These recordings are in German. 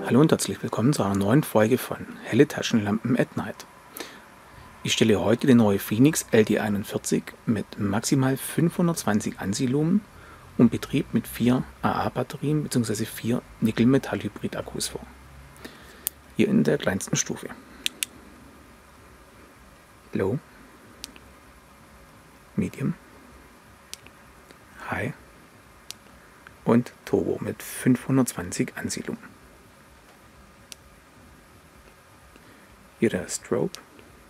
Hallo und herzlich willkommen zu einer neuen Folge von Helle Taschenlampen at Night. Ich stelle heute die neue Phoenix LD41 mit maximal 520 ANSI-Lumen und Betrieb mit 4 AA-Batterien bzw. 4 Nickel-Metall-Hybrid-Akkus vor. Hier in der kleinsten Stufe. Low, Medium, High und Turbo mit 520 ANSI-Lumen. Hier der Strobe,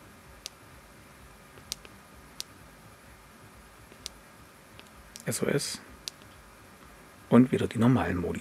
SOS und wieder die normalen Modi.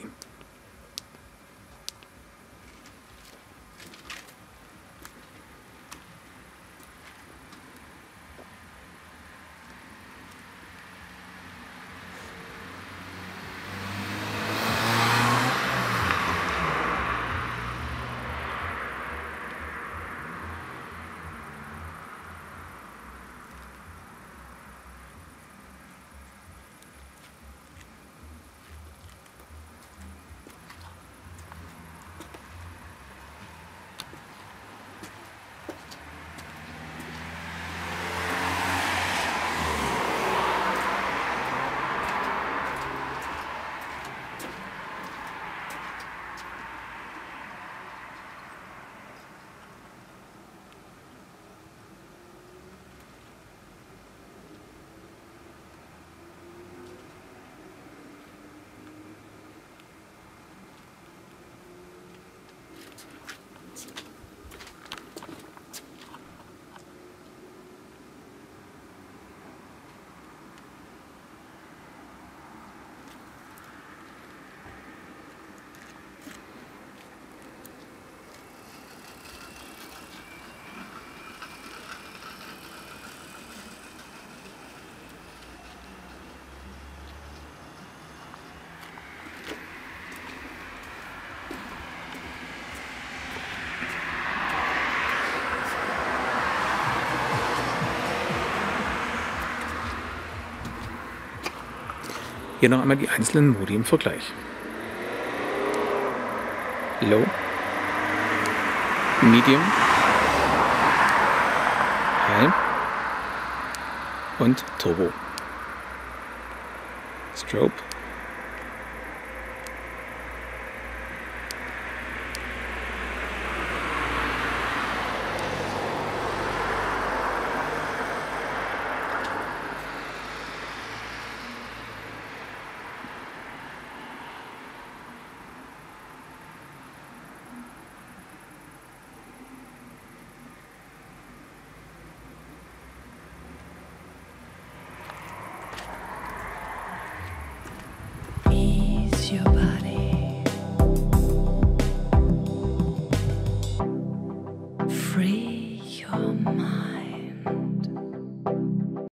Hier noch einmal die einzelnen Modi im Vergleich. Low, Medium, High und Turbo. Strobe,